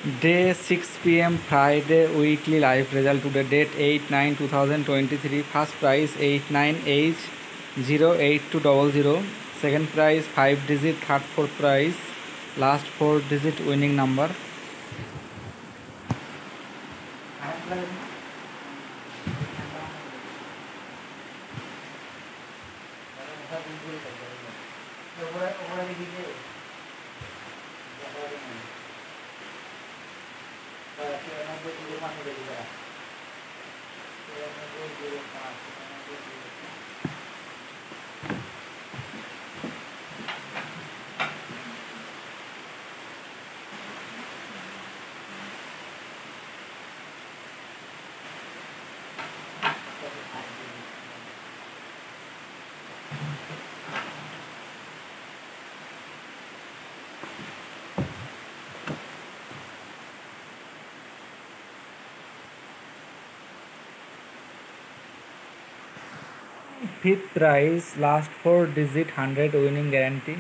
Day 6 p.m. Friday weekly live result today date 8/9/2023. First prize 89H08200. Second prize 5 digit. Third fourth prize last 4 digit winning number. Fifth prize last 4 digit 100 winning guarantee.